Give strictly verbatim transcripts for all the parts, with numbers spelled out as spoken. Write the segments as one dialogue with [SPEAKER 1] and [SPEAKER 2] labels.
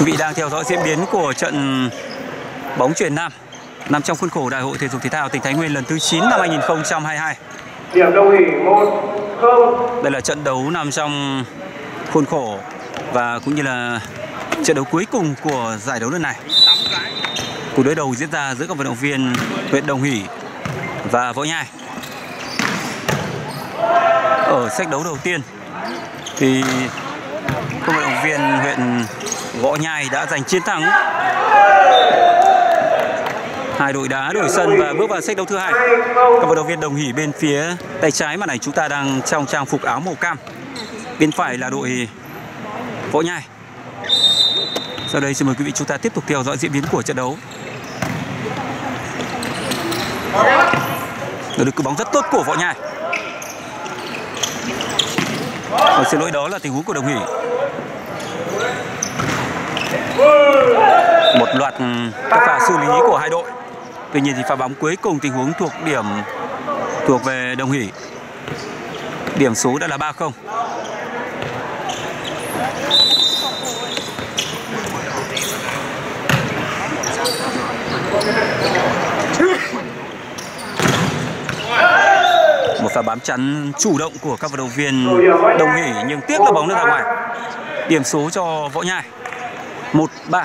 [SPEAKER 1] Quý vị đang theo dõi diễn biến của trận bóng chuyền nam nằm trong khuôn khổ Đại hội Thể dục Thể thao tỉnh Thái Nguyên lần thứ chín năm hai nghìn không trăm hai mươi hai.
[SPEAKER 2] Điểm đồng nghỉ một không.
[SPEAKER 1] Đây là trận đấu nằm trong khuôn khổ và cũng như là trận đấu cuối cùng của giải đấu lần này. Cuộc đối đầu diễn ra giữa các vận động viên huyện Đồng Hỷ và Võ Nhai. Ở set đấu đầu tiên thì các vận động viên huyện Võ Nhai đã giành chiến thắng. Hai đội đá đổi sân và bước vào set đấu thứ hai. Các vận động viên Đồng Hỷ bên phía tay trái màn ảnh chúng ta đang trong trang phục áo màu cam. Bên phải là đội Võ Nhai. Sau đây xin mời quý vị chúng ta tiếp tục theo dõi diễn biến của trận đấu. Được cú bóng rất tốt của Võ Nhai. Và xin lỗi, đó là tình huống của Đồng Hỷ. Một loạt các pha xử lý của hai đội. Tuy nhiên thì pha bóng cuối cùng tình huống thuộc điểm thuộc về Đồng Hỷ. Điểm số đã là ba không. Một pha bám chắn chủ động của các vận động viên Đồng Hỷ nhưng tiếc là bóng đã ra ngoài. Điểm số cho Võ Nhai một ba.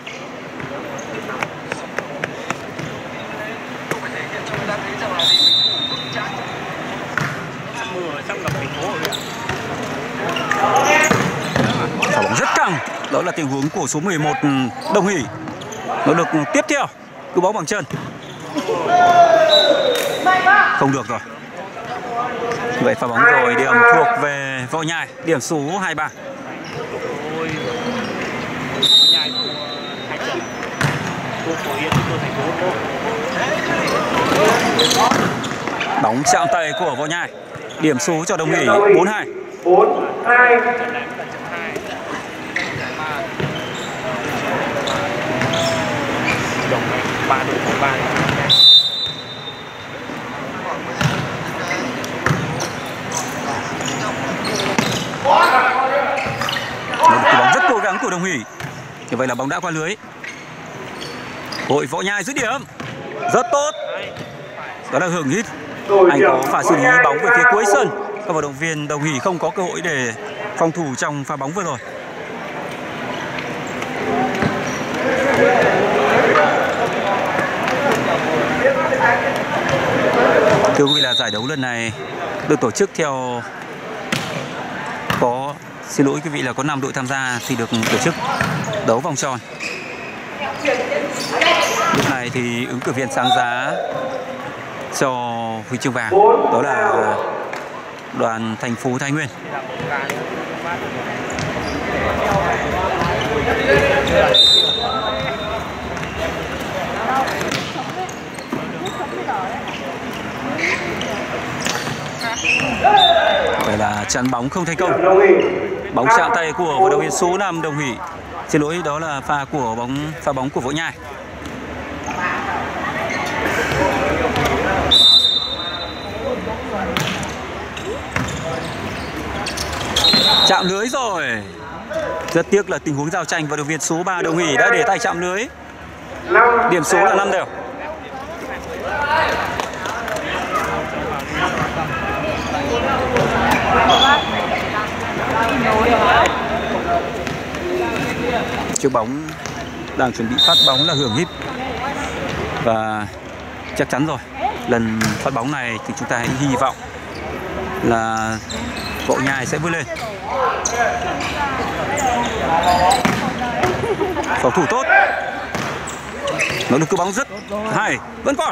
[SPEAKER 1] Pha bóng rất căng. Đó là tình huống của số mười một Đồng Hỷ. Nó được tiếp theo cú bóng bằng chân. Không được rồi. Vậy pha bóng rồi điểm thuộc về Võ Nhai. Điểm số hai ba. Bóng chạm tay của Võ Nhai. Điểm số cho Đồng Hỷ bốn hai.
[SPEAKER 2] bốn hai.
[SPEAKER 3] ba đội bóng ba.
[SPEAKER 1] Một cú bóng rất cố gắng của Đồng Hỷ. Như vậy là bóng đã qua lưới. Hội Võ Nhai dứt điểm rất tốt. Đó là Hưởng Hít. Anh có pha xử lý bóng về phía cuối sân. Các vận động viên Đồng Hỷ không có cơ hội để phòng thủ trong pha bóng vừa rồi. Thưa quý vị, là giải đấu lần này được tổ chức theo có xin lỗi quý vị là có năm đội tham gia thì được tổ chức đấu vòng tròn. Lúc này thì ứng cử viên sáng giá cho huy chương vàng đó là đoàn thành phố Thái Nguyên. Vậy là chắn bóng không thành công. Bóng chạm tay của vận động viên số năm Đồng Hỷ. Xin lỗi, đó là pha của bóng pha bóng của Võ Nhai. Chạm lưới rồi. Rất tiếc là tình huống giao tranh, vận động viên số ba Đồng Hỷ đã để tay chạm lưới. Điểm số là năm đều. Chiếc bóng đang chuẩn bị phát bóng là Hưởng Hít. Và chắc chắn rồi, lần phát bóng này thì chúng ta hãy hy vọng là Võ Nhai sẽ vươn lên. Phòng thủ tốt. Nó được cú bóng rất hay, vẫn còn.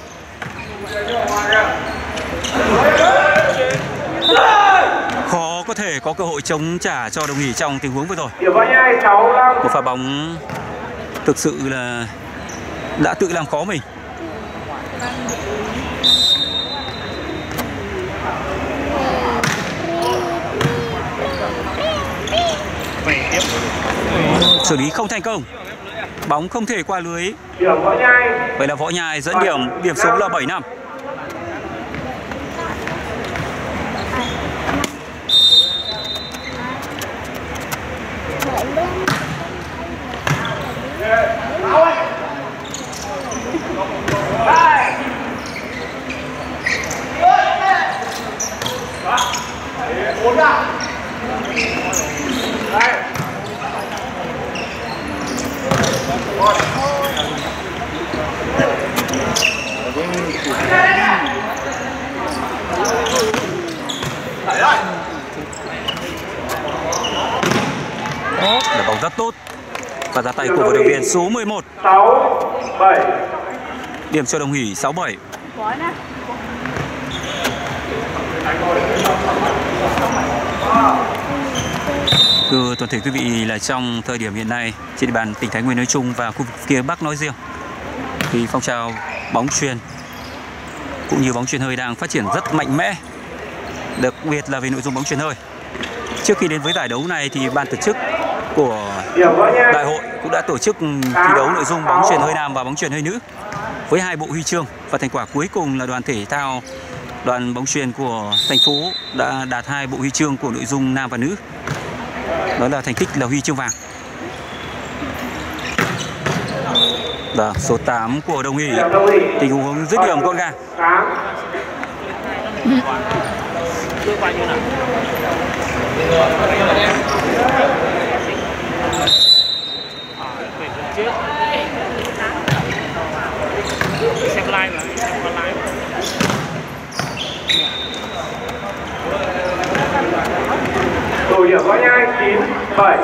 [SPEAKER 1] Khó có thể có cơ hội chống trả cho Đồng Hỷ trong tình huống vừa rồi. Một pha bóng thực sự là đã tự làm khó mình. Xử lý không thành công. Bóng không thể qua lưới. Vậy là Võ Nhai dẫn điểm, điểm số là bảy năm. Là bóng rất tốt và ra tay của vận động viên số mười một.
[SPEAKER 2] sáu bảy.
[SPEAKER 1] Điểm cho Đồng Hỷ sáu bảy. Thưa toàn thể quý vị, là trong thời điểm hiện nay trên địa bàn tỉnh Thái Nguyên nói chung và khu vực phía Bắc nói riêng thì phong trào bóng chuyền cũng như bóng chuyền hơi đang phát triển rất mạnh mẽ, đặc biệt là về nội dung bóng chuyền hơi. Trước khi đến với giải đấu này thì ban tổ chức của đại hội cũng đã tổ chức thi đấu nội dung bóng chuyền hơi nam và bóng chuyền hơi nữ với hai bộ huy chương, và thành quả cuối cùng là đoàn thể thao đoàn bóng chuyền của thành phố đã đạt hai bộ huy chương của nội dung nam và nữ. Đó là thành tích là huy chương vàng. Và số tám của Đồng Hỷ, tình huống dứt điểm gọn gàng.
[SPEAKER 3] Xem live mà, xem con live.
[SPEAKER 2] Đổi điểm Võ Nhai chín bảy.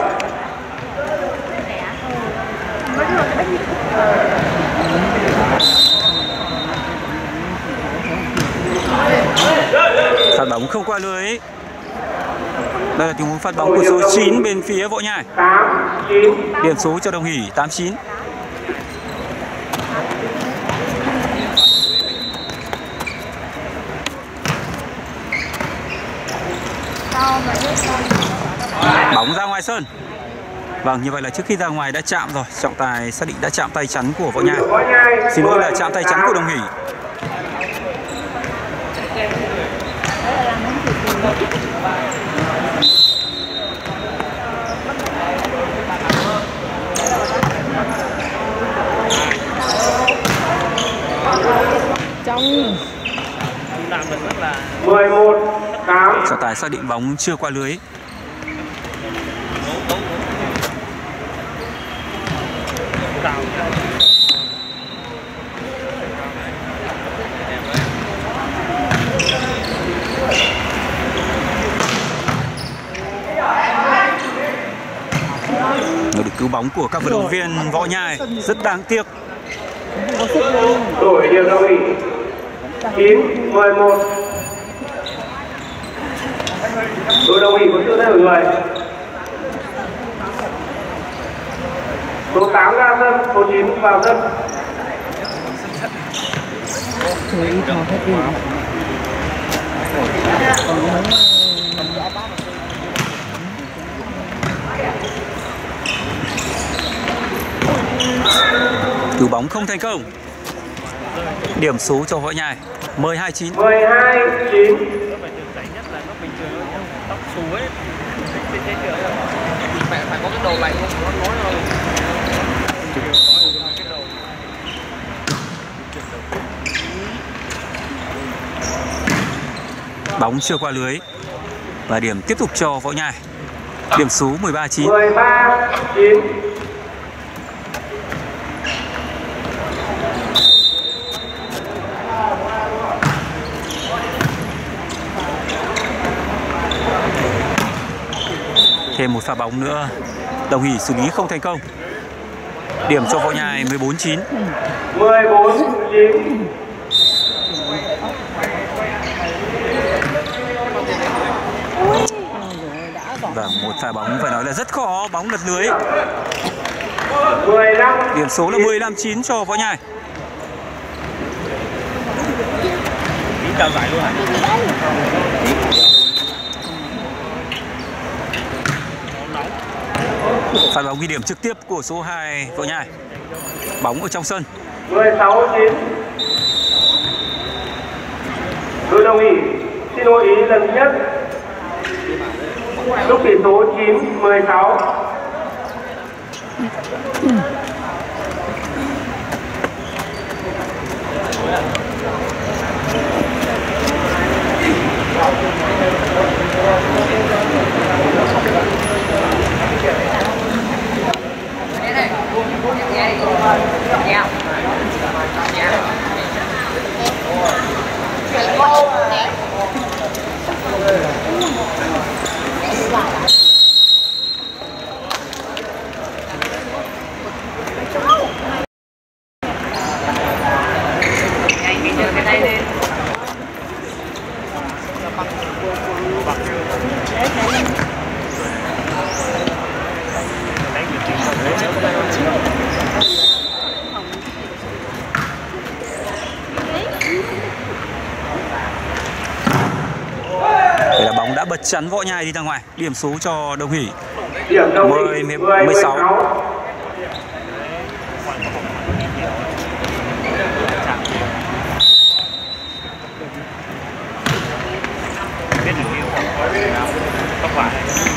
[SPEAKER 1] Phạt bóng không qua lưới. Đây là tình huống phạt bóng của số chín bên phía Võ Nhai.
[SPEAKER 2] tám chín.
[SPEAKER 1] Điểm số cho Đồng Hỷ tám chín. Bóng ra ngoài sân. Vâng, như vậy là trước khi ra ngoài đã chạm rồi. Trọng tài xác định đã chạm tay chắn của Võ Nhai. Xin lỗi là chạm tay chắn của Đồng Hỷ.
[SPEAKER 3] Trong làm được rất là
[SPEAKER 2] mười một tám.
[SPEAKER 1] Trọng tài xác định bóng chưa qua lưới. Nó được cứu bóng của các vận động viên Võ Nhai rất đáng tiếc.
[SPEAKER 2] Đổi điểm Đồng Hỷ chín mười một. Đội Đồng Hỷ có sự thay đổi người. Số tám ra sân, số chín vào sân.
[SPEAKER 1] Cứu bóng không thành công. Điểm số cho Võ Nhai mười hai chín.
[SPEAKER 2] mười hai chín.
[SPEAKER 3] phải có cái đầu lạnh không? Nó nói thôi.
[SPEAKER 1] Bóng chưa qua lưới và điểm tiếp tục cho Võ Nhai. Điểm số mười ba chín.
[SPEAKER 2] mười ba chín.
[SPEAKER 1] Thêm một pha bóng nữa, Đồng Hỷ xử lý không thành công. Điểm cho Võ Nhai mười bốn chín.
[SPEAKER 2] mười bốn chín.
[SPEAKER 1] Và một pha bóng phải nói là rất khó, bóng lật lưới.
[SPEAKER 2] mười lăm.
[SPEAKER 1] Điểm số là mười lăm chín cho Võ Nhai.
[SPEAKER 3] Chào giải luôn hả?
[SPEAKER 1] Phạt bóng ghi điểm trực tiếp của số hai Võ Nhai. Bóng ở trong sân.
[SPEAKER 2] mười sáu chín. Đội Đồng Hỷ xin hội ý lần thứ nhất. Lúc tỷ số chín mười sáu.
[SPEAKER 1] chắn Võ Nhai đi ra ngoài. Điểm số cho Đồng Hỷ
[SPEAKER 2] Điểm Đồng
[SPEAKER 1] mười,
[SPEAKER 2] Hỷ
[SPEAKER 1] mười,
[SPEAKER 2] mười,
[SPEAKER 1] mười sáu.
[SPEAKER 2] mười sáu.
[SPEAKER 3] biết được yêu không phải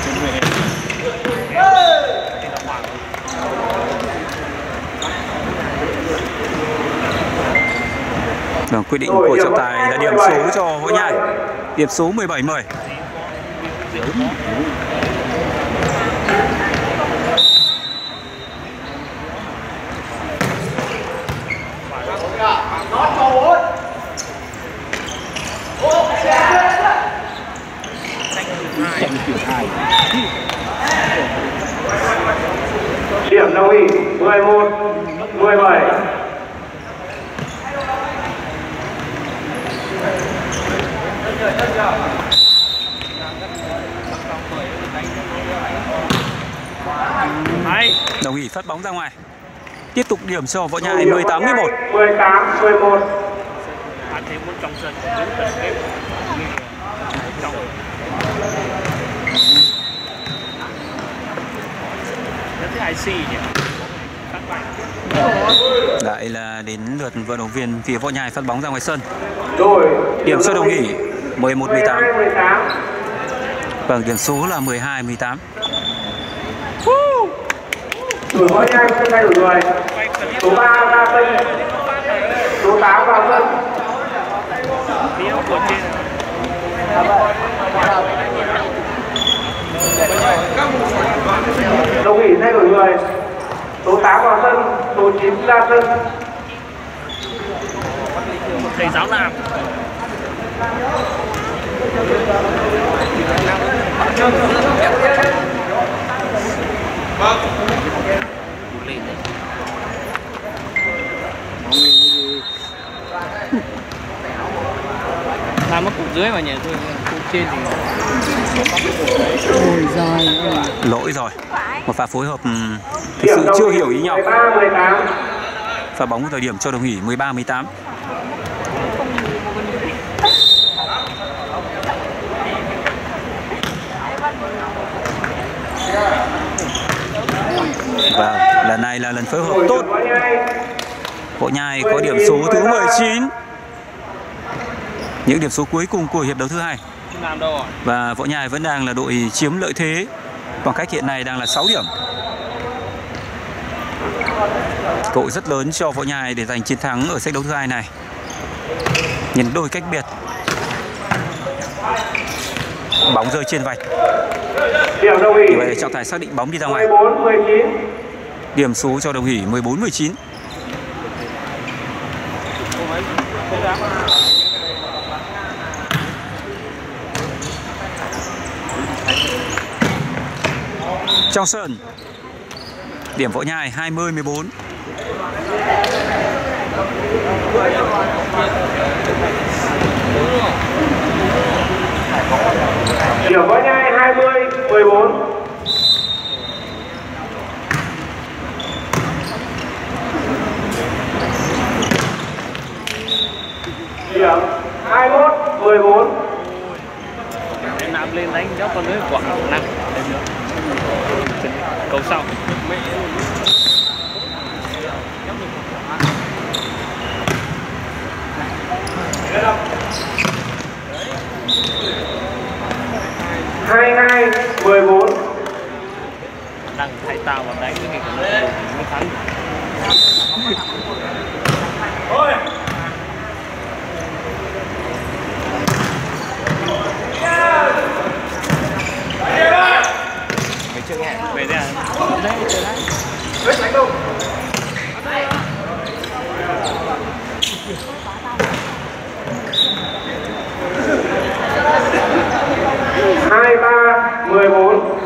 [SPEAKER 1] Vâng, quyết định của trọng tài là điểm số cho Võ Nhai. Điểm số mười bảy mười.
[SPEAKER 2] Điểm Đồng Hỷ mười một, mười bảy.
[SPEAKER 1] Đồng Hỷ phát bóng ra ngoài. Tiếp tục điểm cho Võ Nhai mười tám mười một.
[SPEAKER 2] mười tám mười một.
[SPEAKER 3] Anh thấy muốn trong sân đứng gần game trong nó thấy ai xì nhỉ?
[SPEAKER 1] Lại là đến lượt vận động viên phía Võ Nhai phát bóng ra ngoài sân.
[SPEAKER 2] Đổi
[SPEAKER 1] Điểm cho Đồng Hỷ mười một mười tám.
[SPEAKER 2] mười tám.
[SPEAKER 1] Vâng, điểm số là mười hai mười tám.
[SPEAKER 2] Đổi Võ Nhai sân thay đổi người. Số ba ra sân. Số tám vào sân.
[SPEAKER 3] Điếu của trên
[SPEAKER 2] Đồng Hỷ thay đổi người. Số tám vào sân, số chín ra sân.
[SPEAKER 3] thầy giáo làm làm mất cục dưới mà nhỉ, tôi cục trên thì
[SPEAKER 4] ôi giời ơi.
[SPEAKER 1] Lỗi rồi. Một pha phối hợp thực sự chưa hiểu ý nhau. Pha bóng thời điểm cho Đồng Hỷ mười ba mười tám. Và lần này là lần phối hợp tốt. Võ Nhai có điểm số thứ mười chín. Những điểm số cuối cùng của hiệp đấu thứ hai. Và Võ Nhai vẫn đang là đội chiếm lợi thế. Khoảng cách hiện nay đang là sáu điểm. Cơ hội rất lớn cho Võ Nhai để giành chiến thắng ở set đấu thứ hai này. Nhìn đôi cách biệt. Bóng rơi trên vạch. Như vậy trọng tài xác định bóng đi ra ngoài. Điểm số cho Đồng Hỷ mười bốn mười chín. Trong sân. Điểm Võ Nhai hai mươi mười bốn.
[SPEAKER 2] Điểm Võ Nhai hai mươi mười bốn. Điểm hai mươi mốt mười bốn.
[SPEAKER 3] Em nạp lên đánh nhóc con lưới quả nặng. Cầu sau.
[SPEAKER 2] hai hai mười bốn.
[SPEAKER 3] Đang thay tao vào đánh cái cái mới thắng. Ôi. Mày chưa nghe. Về đây à? Đấy, chơi đấy. Đấy, đánh đâu?
[SPEAKER 2] hai ba mười bốn.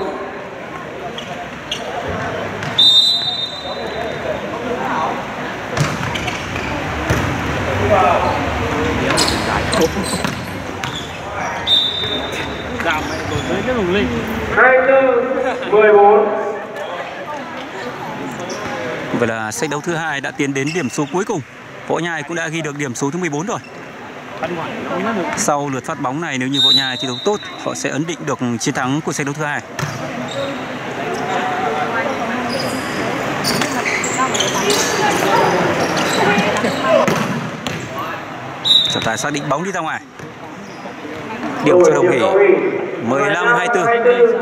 [SPEAKER 3] Giảm mày đổi dưới cái lùng linh.
[SPEAKER 2] hai tư mười bốn.
[SPEAKER 1] Vậy là set đấu thứ hai đã tiến đến điểm số cuối cùng. Võ Nhai cũng đã ghi được điểm số thứ mười bốn rồi. Sau lượt phát bóng này, nếu như Võ Nhai thi đấu tốt, họ sẽ ấn định được chiến thắng của set đấu thứ hai. Trọng tài xác định bóng đi ra ngoài. Điểm cho Đồng Hỷ mười lăm hai mươi tư.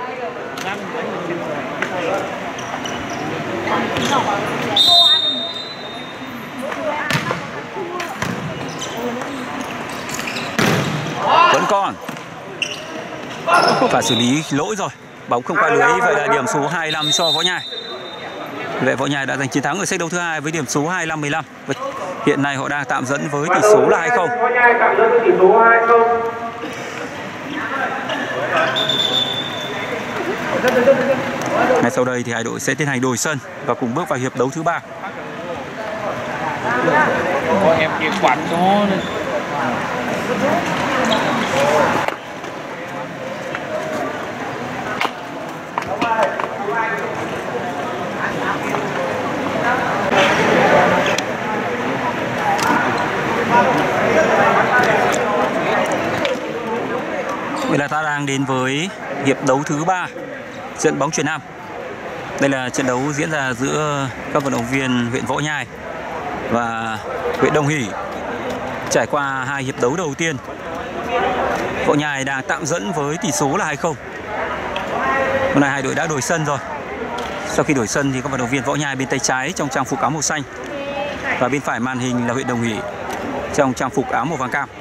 [SPEAKER 1] Vẫn còn phải xử lý lỗi rồi, bóng không qua lưới, vậy là điểm số hai mươi lăm cho Võ Nhai. Vậy Võ Nhai đã giành chiến thắng ở set đấu thứ hai với điểm số hai mươi lăm mười lăm. Hiện nay họ đang tạm dẫn với tỷ số là hai không.
[SPEAKER 2] Võ Nhai tạm dẫn với tỷ số hai không.
[SPEAKER 1] Ngay sau đây thì hai đội sẽ tiến hành đổi sân và cùng bước vào hiệp đấu thứ ba.
[SPEAKER 3] Có em kia quạt cho nữa.
[SPEAKER 1] Vậy là ta đang đến với hiệp đấu thứ ba, trận bóng chuyền nam. Đây là trận đấu diễn ra giữa các vận động viên huyện Võ Nhai và huyện Đồng Hỷ. Trải qua hai hiệp đấu đầu tiên, Võ Nhai đang tạm dẫn với tỷ số là hai không. Hôm nay hai đội đã đổi sân rồi. Sau khi đổi sân thì các vận động viên Võ Nhai bên tay trái trong trang phục áo màu xanh và bên phải màn hình là huyện Đồng Hỷ trong trang phục áo màu vàng cam.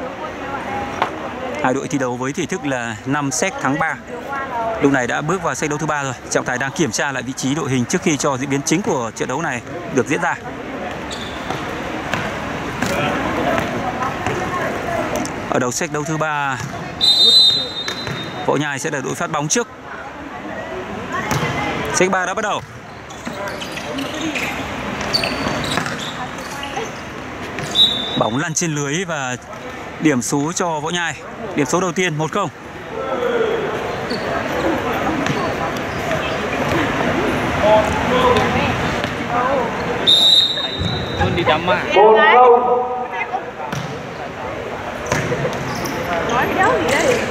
[SPEAKER 1] Hai đội thi đấu với thể thức là năm set thắng ba. Lúc này đã bước vào set đấu thứ ba rồi. Trọng tài đang kiểm tra lại vị trí đội hình trước khi cho diễn biến chính của trận đấu này được diễn ra. Ở đầu set đấu thứ ba, Võ Nhai sẽ là đội phát bóng trước. Set ba đã bắt đầu. Bóng lăn trên lưới và điểm số cho Võ Nhai. Điểm số đầu tiên một không.
[SPEAKER 3] Đi đấm à.
[SPEAKER 2] một không.
[SPEAKER 4] Nói cái đéo gì đây?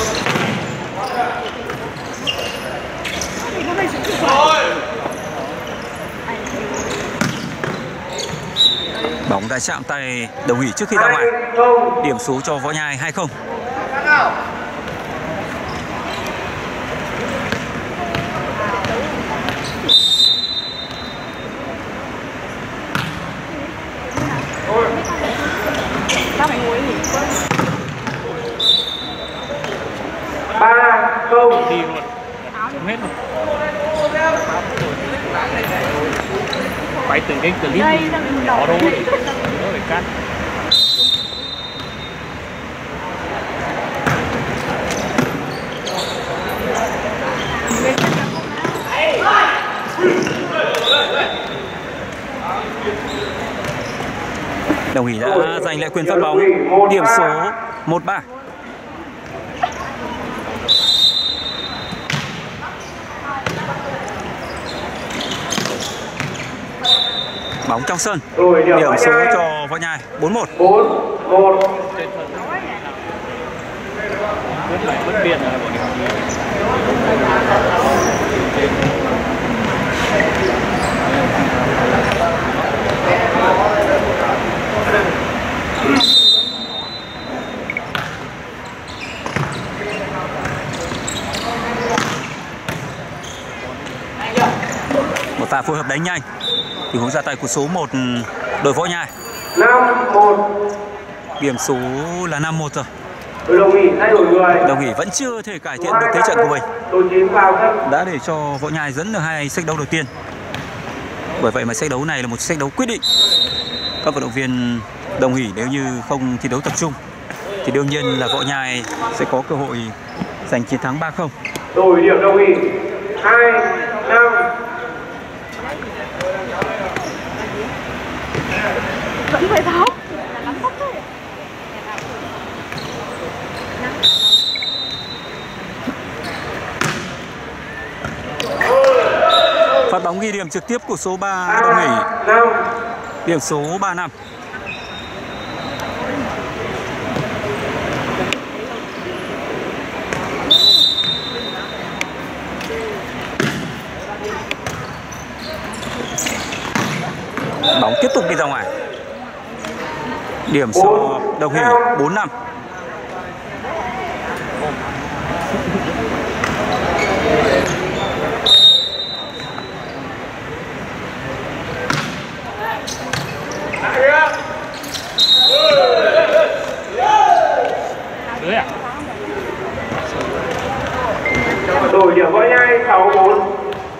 [SPEAKER 1] Bóng đã chạm tay Đồng Hỷ trước khi ra ngoài. Điểm số cho Võ Nhai hai không.
[SPEAKER 2] ba không.
[SPEAKER 3] Đi luôn. Không hết rồi. Quay từng cái clip nhỏ thôi. Đỡ phải cắt.
[SPEAKER 1] Đồng Hỷ đã giành lại quyền phát bóng. Điểm số một ba. Bóng trong sân. Điểm số cho Võ Nhai bốn một.
[SPEAKER 2] bốn một.
[SPEAKER 3] Bất biện là
[SPEAKER 1] một pha phối hợp đánh nhanh. Tình huống ra tay của số một đội Võ Nhai.
[SPEAKER 2] năm một.
[SPEAKER 1] Điểm số là năm một rồi.
[SPEAKER 2] Đồng Hỷ thay đổi người.
[SPEAKER 1] Đồng Hỷ vẫn chưa thể cải thiện được thế trận của mình.
[SPEAKER 2] Đội chín vào sân.
[SPEAKER 1] Đã để cho Võ Nhai dẫn được hai set đấu đầu tiên. Bởi vậy mà set đấu này là một set đấu quyết định. Các vận động viên Đồng Hỷ nếu như không thi đấu tập trung thì đương nhiên là Võ Nhai sẽ có cơ hội giành chiến thắng ba không.
[SPEAKER 2] Đổi điểm Đồng Hỷ hai năm.
[SPEAKER 4] Vẫn phải tháo. Lắm tóc thôi.
[SPEAKER 1] Phát bóng ghi điểm trực tiếp của số ba Đồng Hỷ. Điểm số ba năm. Bóng tiếp tục đi ra ngoài. Điểm số Đồng Hỷ bốn năm.
[SPEAKER 2] Đổi điểm Võ Nhai sáu bốn.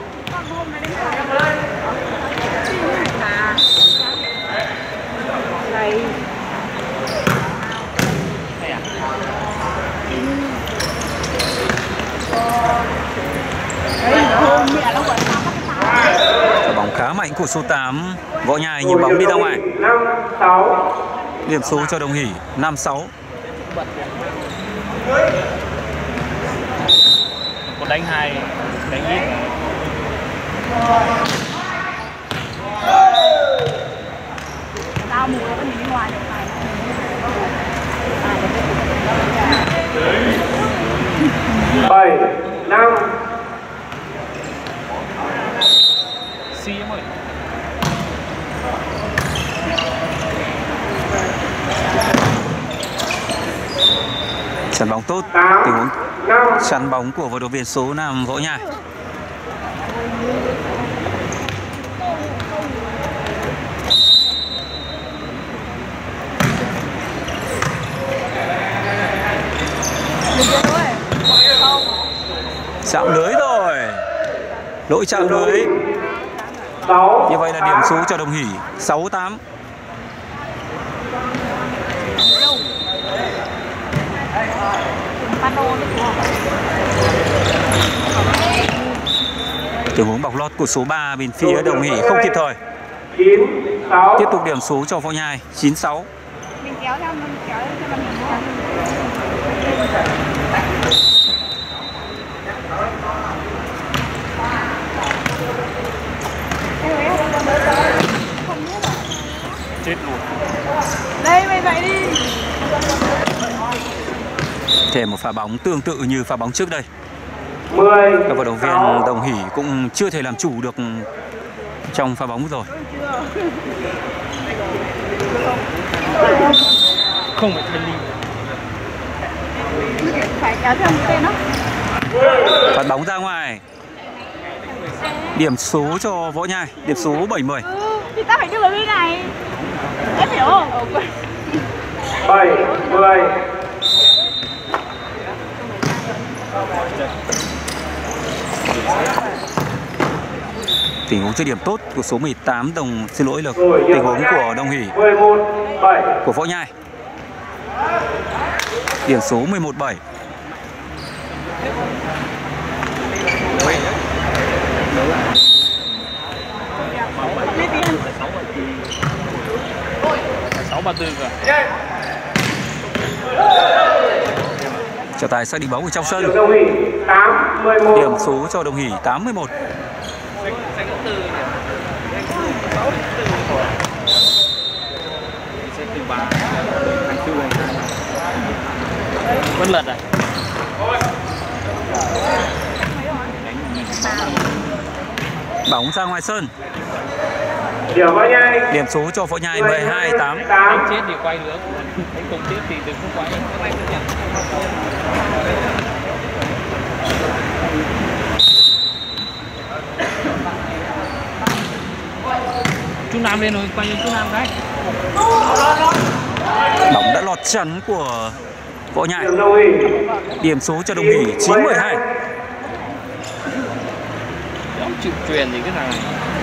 [SPEAKER 1] Bóng khá mạnh của số tám Võ Nhai nhưng bóng đi ra ngoài.
[SPEAKER 2] năm sáu.
[SPEAKER 1] Điểm số cho Đồng Hỷ năm sáu.
[SPEAKER 3] Một đánh hai, đánh ít.
[SPEAKER 4] Tao mù nó có nhìn bên ngoài được này.
[SPEAKER 2] bảy năm.
[SPEAKER 3] Xi em ơi.
[SPEAKER 1] Chắn bóng tốt. Tình huống chắn bóng của vận động viên số năm Võ Nhai. Chạm lưới rồi. Lỗi chạm lưới. Như vậy là điểm số cho Đồng Hỷ sáu tám. Tình huống bọc lót của số ba bên phía Đồng Hỷ không kịp thời. Tiếp tục điểm số cho Võ Nhai chín sáu.
[SPEAKER 4] Mình kéo theo, mình kéo theo mình
[SPEAKER 3] chết luôn.
[SPEAKER 4] Đây mày dậy đi.
[SPEAKER 1] Thêm một pha bóng tương tự như pha bóng trước đây.
[SPEAKER 2] mười.
[SPEAKER 1] Các vận động viên Đồng Hỷ cũng chưa thể làm chủ được trong pha bóng rồi.
[SPEAKER 3] Không phải thân ly.
[SPEAKER 4] Phải kéo theo một tên đó.
[SPEAKER 1] Phát bóng ra ngoài. Điểm số cho Võ Nhai, điểm số bảy mươi.
[SPEAKER 4] Ừ, thì ta phải đưa vào bên này. Em hiểu không?
[SPEAKER 2] bảy mười.
[SPEAKER 1] Tình huống chơi điểm tốt của số mười tám Đồng, xin lỗi là tình huống của Đồng Hỷ.
[SPEAKER 2] mười một bảy.
[SPEAKER 1] Của Võ Nhai. Điểm số mười một bảy.
[SPEAKER 3] sáu ba tư cơ.
[SPEAKER 1] Trọng tài xác định bóng ở trong sân.
[SPEAKER 2] Đồng Hỷ tám mười một.
[SPEAKER 1] Điểm số cho Đồng Hỷ tám mươi mốt.
[SPEAKER 3] Vẫn lật à?
[SPEAKER 1] Bóng ra ngoài sân.
[SPEAKER 2] Điểm Võ Nhai.
[SPEAKER 1] Điểm số cho Võ Nhai mười hai tám.
[SPEAKER 3] Đánh chết thì quay nữa, đánh cùng tiếp thì đừng có quay. Chú Nam lên rồi, quay cho chú Nam cái.
[SPEAKER 1] Bóng đã lọt chắn của Võ Nhai.
[SPEAKER 2] Điểm Đồng Hỷ.
[SPEAKER 1] Điểm số cho Đồng Hỷ chín mười hai.
[SPEAKER 3] Không chịu truyền thì cái thằng này.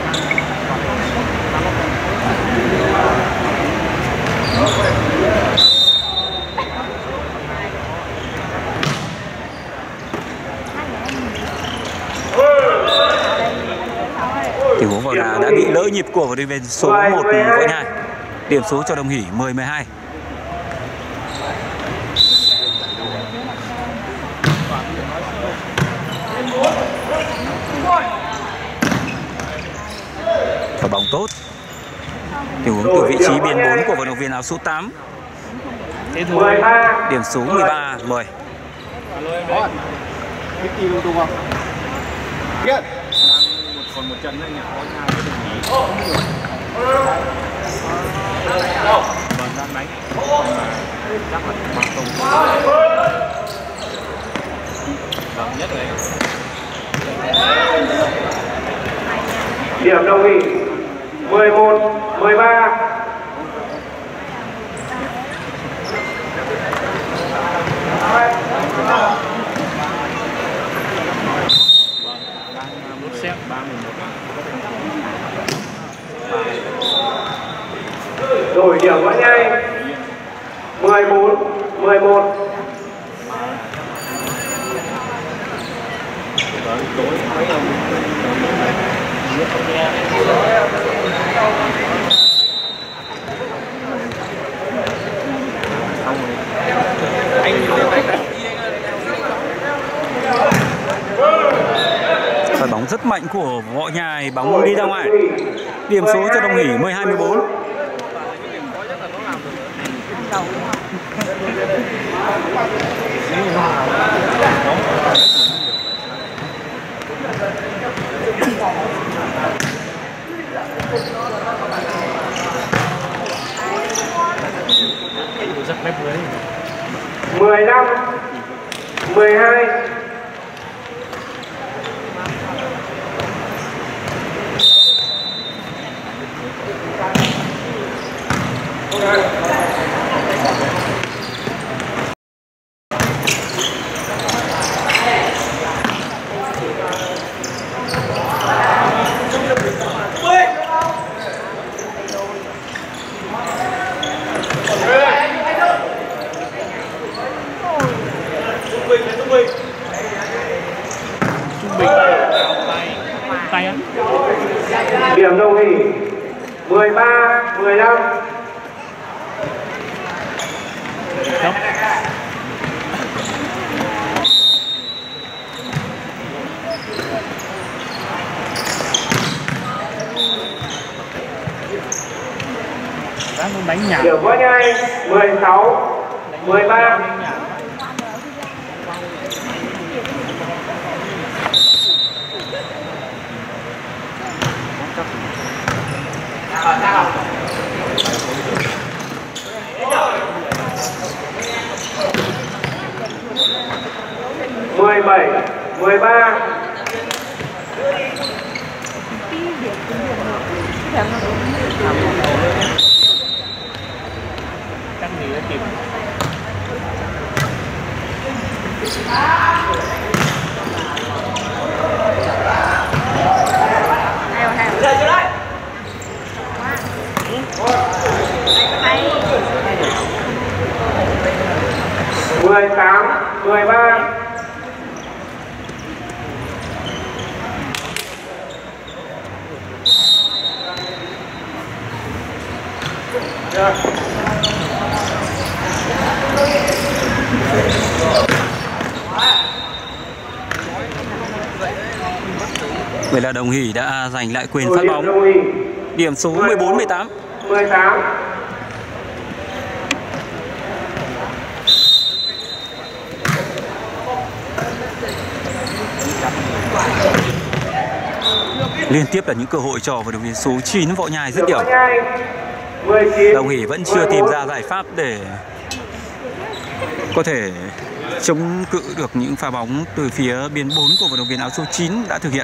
[SPEAKER 1] Tình huống vào đá đã bị lỡ nhịp của vận động viên số một Võ Nhai. Điểm số cho Đồng Hỷ mười mười hai. Và bóng tốt. Tình huống từ vị trí biên bốn của vận động viên áo số tám.
[SPEAKER 2] mười ba.
[SPEAKER 1] Điểm số mười ba mười.
[SPEAKER 3] Còn một trận nữa nhỉ? Vâng, đang đánh. Chắc là ba không. Vâng, nhất rồi.
[SPEAKER 2] Điểm đồng ý mười một mười ba.
[SPEAKER 3] Vâng, đang một set ba mười một.
[SPEAKER 2] Đổi điểm võ nhai mười bốn mười một.
[SPEAKER 3] Vâng, tối mấy ông biết không nghe. Xong rồi. Anh
[SPEAKER 1] Và bóng rất mạnh của Võ Nhai, bóng đi ra ngoài. Điểm số cho Đồng Hỷ mười hai mười bốn.
[SPEAKER 2] mười lăm mười hai.
[SPEAKER 3] tay á.
[SPEAKER 2] Điểm đồng hỷ mười ba mười lăm.
[SPEAKER 3] Đúng. Đang đánh nhạc.
[SPEAKER 2] Điểm võ nhai mười sáu mười ba. mười bảy mười ba.
[SPEAKER 3] Chắc gì đã kịp.
[SPEAKER 2] mười tám mười ba.
[SPEAKER 1] Vậy là Đồng Hỷ đã giành lại quyền phát bóng. Điểm số mười bốn mười tám.
[SPEAKER 2] mười tám.
[SPEAKER 1] Liên tiếp là những cơ hội cho vận động viên số chín Võ Nhai dứt điểm. Đồng Hỷ vẫn chưa tìm ra giải pháp để có thể chống cự được những pha bóng từ phía biên bốn của vận động viên áo số chín đã thực hiện.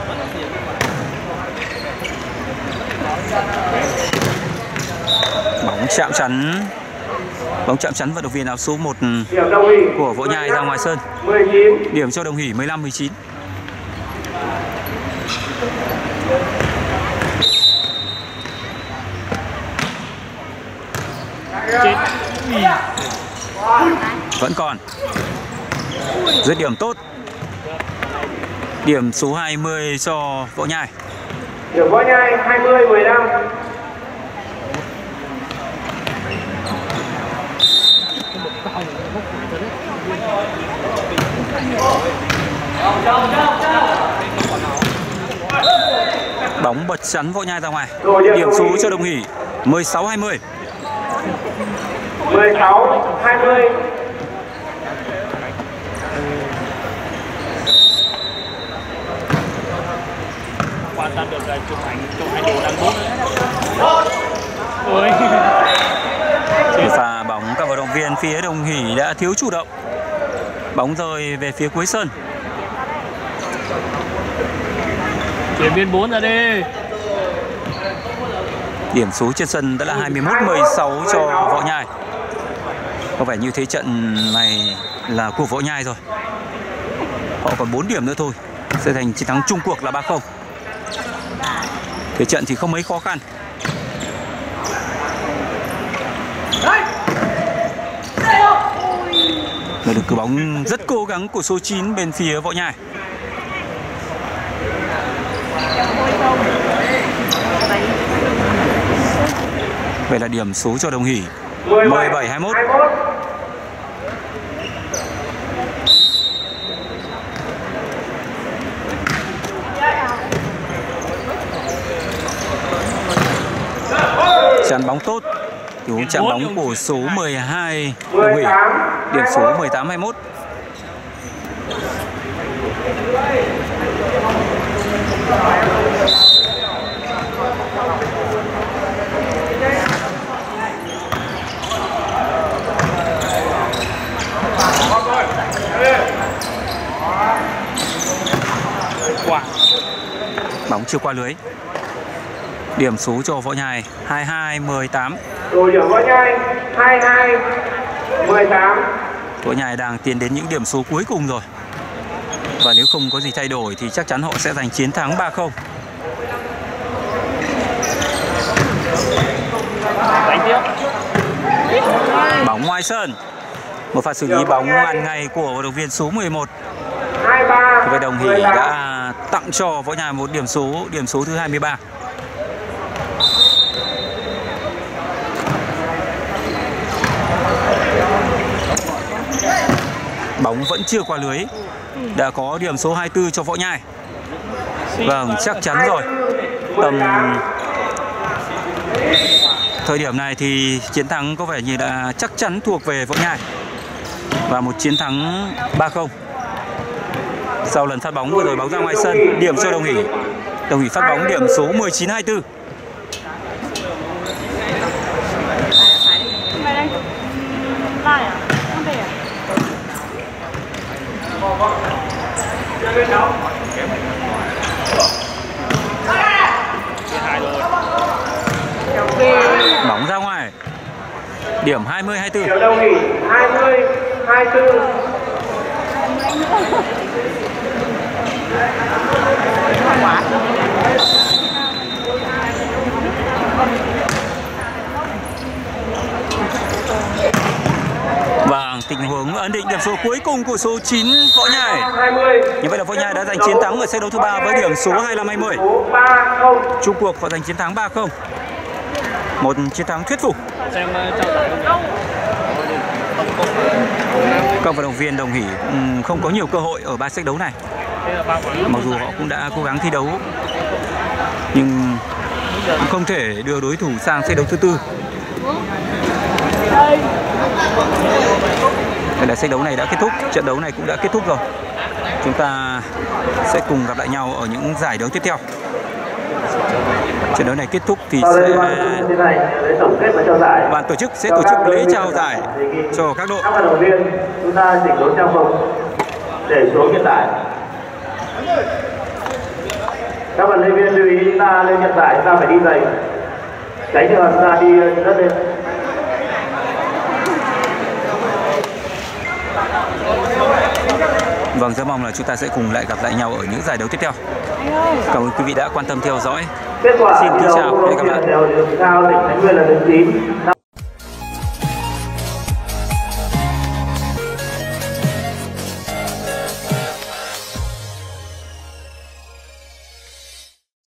[SPEAKER 1] Bóng chạm chắn. Bóng chạm chắn vận động viên áo số một của Võ Nhai ra ngoài sân. Điểm cho Đồng Hỷ mười lăm mười chín. Vẫn còn. Dứt điểm tốt. Điểm số hai mươi cho Võ Nhai.
[SPEAKER 2] Điểm Võ Nhai hai mươi mười lăm.
[SPEAKER 1] Bóng bật chắn Võ Nhai ra ngoài. Điểm số cho Đồng Hỷ mười sáu hai mươi.
[SPEAKER 2] mười sáu hai mươi.
[SPEAKER 3] Quan tâm được là chụp ảnh chụp ảnh đồ đang tốt. Ôi.
[SPEAKER 1] Pha bóng các vận động viên phía Đồng Hỷ đã thiếu chủ động. Bóng rơi về phía cuối sân.
[SPEAKER 3] Chuyển biên bốn ra đi.
[SPEAKER 1] Điểm số trên sân đã là hai mươi mốt mười sáu cho Võ Nhai. Có vẻ như thế trận này là của Võ Nhai rồi. Họ còn bốn điểm nữa thôi sẽ thành chiến thắng chung cuộc là ba không. Thế trận thì không mấy khó khăn. Đây được cử bóng rất cố gắng của số chín bên phía Võ Nhai. Vậy là điểm số cho Đồng Hỷ mười bảy hai mươi mốt. Chắn bóng tốt. Cú chạm bóng của số mười hai Đồng Hỷ. Điểm số mười tám hai mươi mốt. Bóng chưa qua lưới. Điểm số cho Võ Nhai hai mươi hai mười tám.
[SPEAKER 2] Đội trưởng Võ Nhai hai mươi hai mười tám.
[SPEAKER 1] Võ Nhai đang tiến đến những điểm số cuối cùng rồi. Và nếu không có gì thay đổi thì chắc chắn họ sẽ giành chiến thắng ba không. Bóng ngoài sân. Một pha xử lý bóng ăn ngay của vận động viên số mười một. Và Đồng Hỷ đã tặng cho Võ Nhai một điểm số, điểm số thứ hai mươi ba. Bóng vẫn chưa qua lưới. Đã có điểm số hai mươi tư cho Võ Nhai. Vâng, chắc chắn rồi. Tầm thời điểm này thì chiến thắng có vẻ như đã chắc chắn thuộc về Võ Nhai. Và một chiến thắng ba không. Sau lần phát bóng vừa rồi bóng ra ngoài sân, điểm cho Đồng Hỷ. Đồng Hỷ phát bóng điểm số mười chín hai mươi tư. Bóng ra ngoài. Điểm hai mươi hai mươi tư.
[SPEAKER 2] Đồng Hỷ hai mươi hai mươi tư.
[SPEAKER 1] Vâng, tình huống ấn định điểm số cuối cùng của số chín Võ Nhai. Như vậy là Võ Nhai đã giành chiến thắng ở set đấu thứ ba với điểm số hai mươi lăm hai mươi. Chung cuộc họ giành chiến thắng ba không. Một chiến thắng thuyết phục. Các vận động viên Đồng Hỷ không có nhiều cơ hội ở ba set đấu này. Mặc dù họ cũng đã cố gắng thi đấu nhưng không thể đưa đối thủ sang set đấu thứ tư. Đây là set đấu này đã kết thúc, trận đấu này cũng đã kết thúc rồi. Chúng ta sẽ cùng gặp lại nhau ở những giải đấu tiếp theo. Trận đấu này kết thúc thì sẽ ban tổ chức sẽ tổ chức lễ trao giải cho các đội.
[SPEAKER 2] Các vận động viên chúng ta chỉnh đốn trang phục để xuống hiện tại. Các vận động viên lưu ý chúng ta lên hiện tại chúng ta phải đi giày, tránh trường hợp chúng ta đi rất lên.
[SPEAKER 1] Vâng, rất mong là chúng ta sẽ cùng lại gặp lại nhau ở những giải đấu tiếp theo. Cảm ơn quý vị đã quan tâm theo dõi.
[SPEAKER 2] Kết quả
[SPEAKER 1] Xin kính chào, hẹn gặp lại.
[SPEAKER 2] Thể thao tỉnh Thái Nguyên là đứng chín.